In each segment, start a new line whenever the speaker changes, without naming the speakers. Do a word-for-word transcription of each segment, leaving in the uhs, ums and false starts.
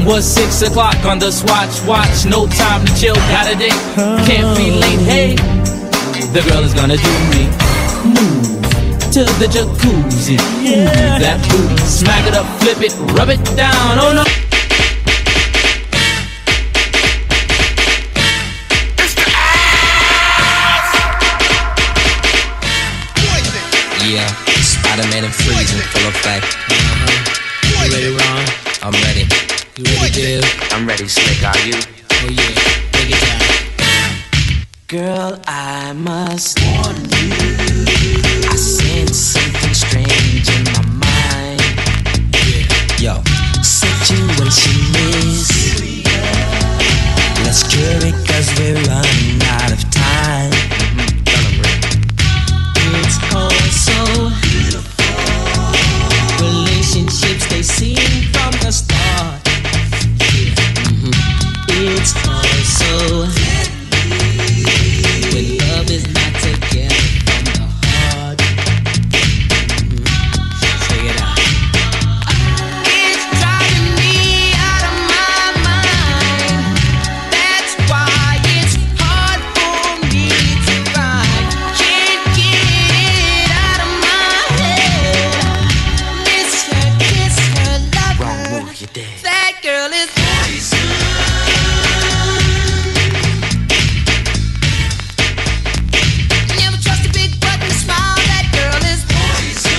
was six o'clock on the swatch watch. No time to chill, got a date, can't be late. Hey, the girl is gonna do me. Move to the jacuzzi, move that booty, smack it up, flip it, rub it down. Oh no.
Yeah, Spider-Man and Freeze in full effect. Uh-huh. You ready, Ron? I'm ready. You ready, Dib? I'm ready, Slick, are you? Oh yeah, take it down. Girl, I must warn you, I sense something strange in my mind. Yo, situation is, let's cure it cause we're running out of time. It's all so beautiful. Relationships, they seem from the start. Mm-hmm. It's all so deadly when love is not together from the heart. Mm-hmm. Check it out. It's driving me out of my mind. That's why it's hard for me to ride. Can't get it out of my head. Miss her, kiss her, love her. Wrong move, you're dead. That girl is poison. Never trust a big butt and a smile. That girl is poison.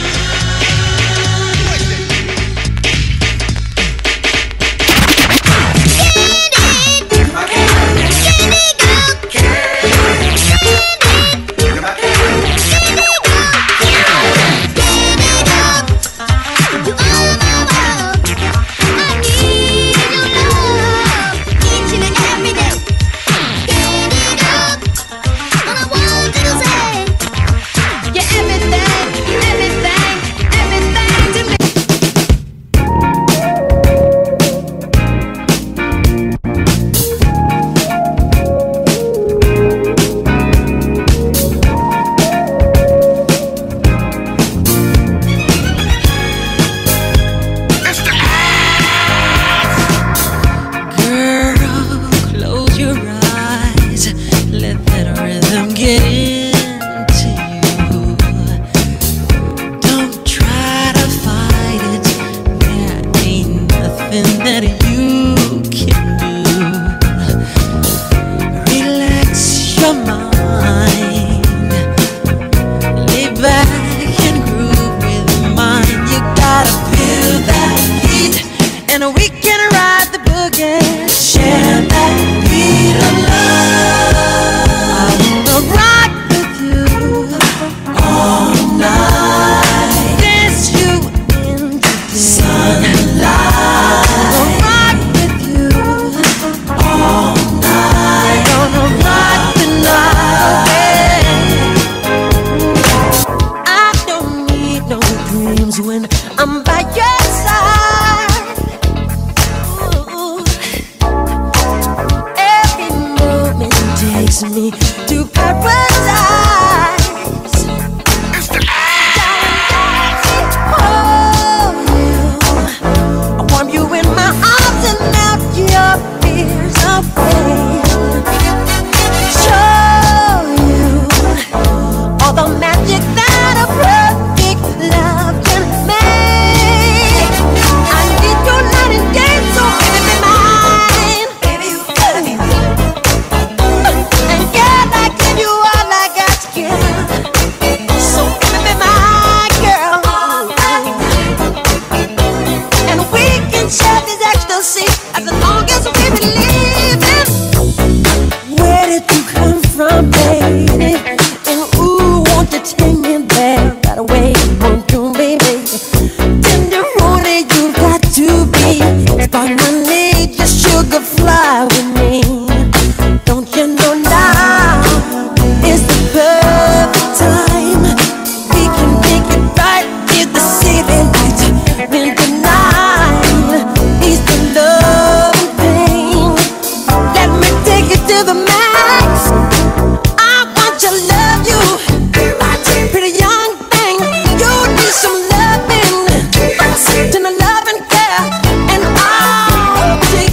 Some loving, to the loving care, and all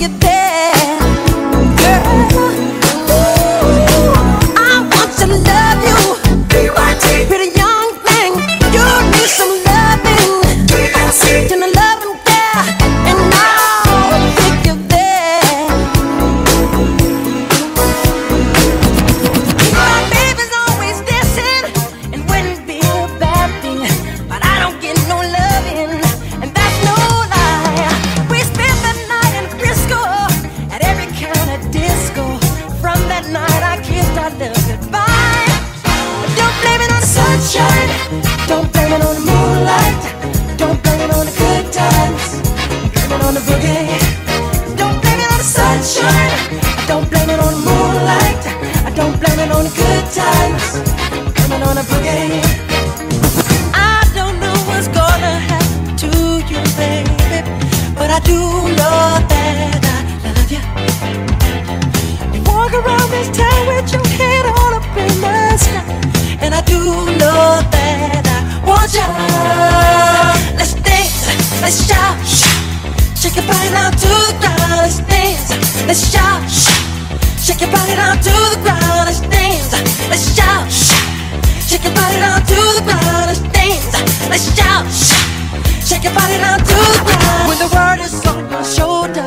let's shout. Shake your body down to the ground, let's dance. Let's shout. Shake your body down to the ground, let's dance. Let's shout. Shake your body down to the ground, let's dance. Let's shout. Shake your body down to the ground. When the world is on your shoulder,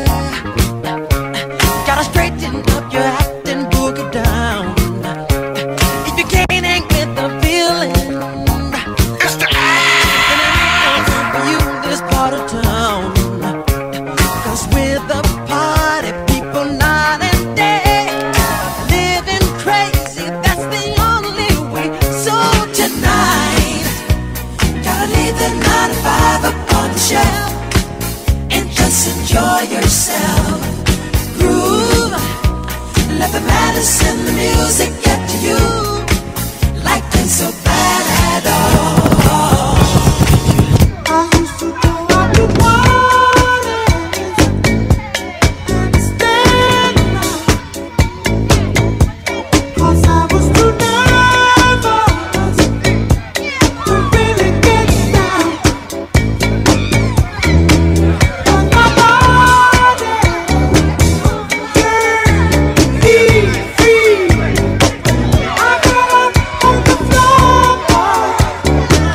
gotta straighten up your act and boogie down. If you can't hang with the feeling, it's the act. Then it ain't no for you in this part of town. Cause we're the party people night and day, living crazy, that's the only way. So tonight, gotta leave the nine to five up on the shelf and just enjoy yourself. Groove, let the madness and the music get to you. Life ain't so bad at all. I used to go out to parties and stand around, cause I was too nervous to really get down. But my body, free, free. I got up on the floor, boy.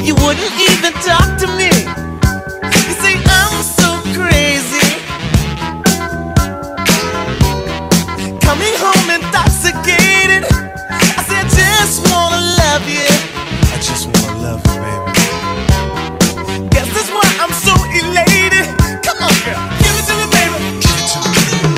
you wouldn't even talk to me. You say I'm so crazy, coming home intoxicated. I say I just wanna love you. I just wanna love you, baby. Guess that's why I'm so elated. Come on, girl, give it to me, baby. Give it to me.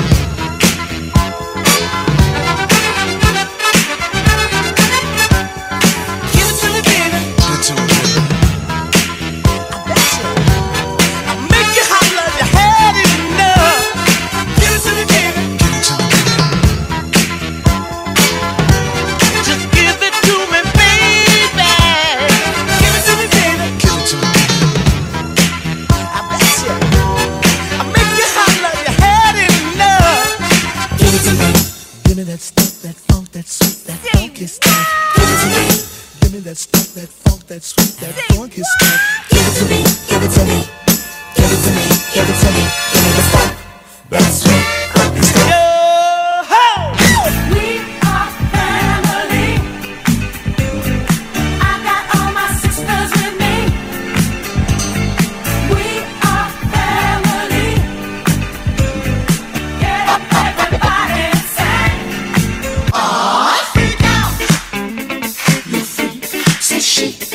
Give it to me, baby. Give it to me, baby. I bet you. I'll make you holler, you had enough. Give it to me, baby. Give it to me, baby. Just give it to me, baby. Give it to me, baby. Give it to me, baby. I bet you. I'll make you holler, you had enough. Give it to me. Give me that stuff, that funk, that sweet, that funky stuff. Give it to me. Give me that stuff, that funk, that sweet, that funky stuff. Give it to me. Give it to me. Give it to me. Give it to me. Give me the funk, that sweet, funky stuff.
We are family. I got all my sisters with me. We are family. Get up, everybody, and sing.
Freak out. You freak, say she.